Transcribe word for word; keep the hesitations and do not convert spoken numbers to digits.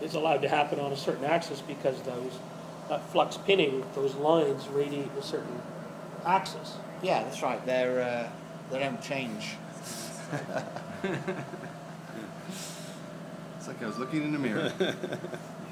is allowed to happen on a certain axis because those that flux pinning, those lines radiate a certain axis. Yeah, that's right. They're uh, they don't change. It's like I was looking in the mirror.